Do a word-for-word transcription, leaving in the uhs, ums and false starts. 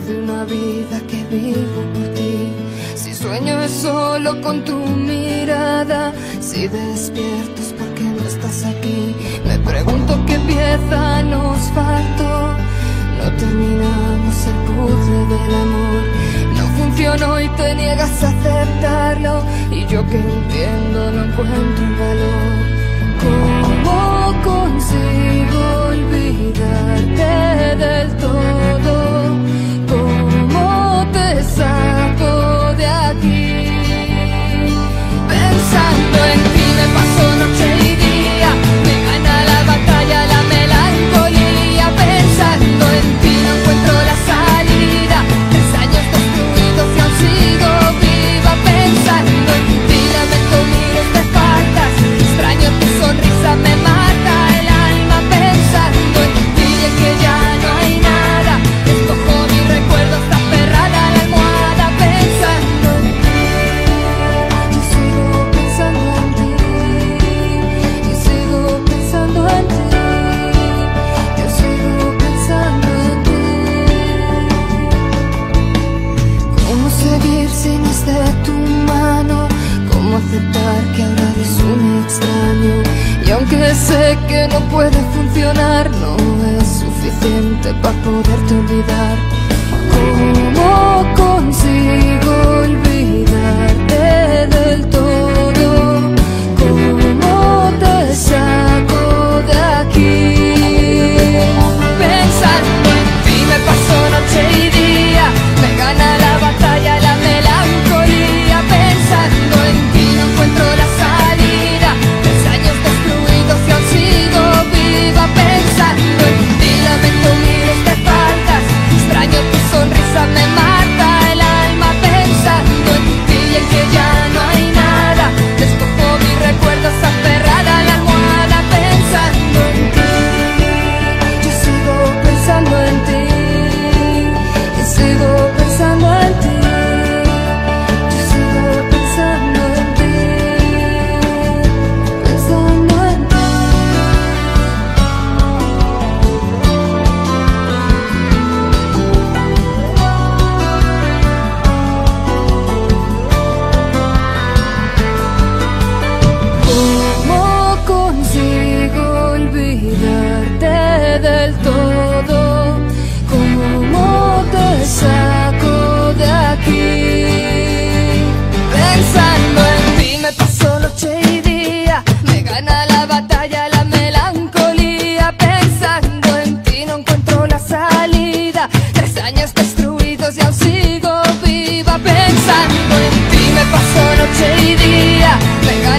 Hace una vida que vivo por ti. Si sueño es solo con tu mirada, si despierto es porque no estás aquí. Me pregunto qué pieza nos faltó. No terminamos el puzzle del amor. No funcionó y te niegas a aceptarlo, y yo que entiendo no encuentro el valor. ¿Cómo consigo olvidarte del todo? ¿Cómo te saco de aquí? Pensando en ti me paso noche y día, me gana la batalla la melancolía. Pensando en ti no encuentro la salida, tres años destruidos y aún sigo viva. Pensando en ti lamento miles de faltas, extraño tu sonrisa, me mata el alma. Pensando en ti y en que ya no hay nada, escojo mi recuerdo, está aferrada a la almohada. Pensando en ti, yo sigo pensando en ti, yo sigo pensando en ti, yo sigo pensando en ti. ¿Cómo seguir sin de tu mano? ¿Cómo aceptar que ahora eres un extraño? Y aunque sé que no puede funcionar, no es suficiente para poderte olvidar. ¿Cómo consigo olvidarte del todo? ¿Cómo te saco de aquí? Pensando en ti me paso noche y día, me gana la batalla la melancolía. Pensando en ti no encuentro la salida, tres años destruidos y aún sigo viva. Pensando en ti lamento miles de faltas, extraño tu sonrisa, me mata el alma. Pensando en ti y en que ya no hay nada, escojo mis recuerdos aferrada a la almohada. Pensando en ti, yo sigo pensando en ti, yo sigo pensando en ti, yo sigo pensando en ti, pensando en ti. ¿Cómo consigo olvidarte del todo? ¿Cómo te saco de aquí? Pensando en ti me paso noche y día, me gana la batalla la melancolía. Pensando en ti no encuentro la salida, tres años destruidos y aún sigo viva. Pensando en ti me paso noche y día, me gana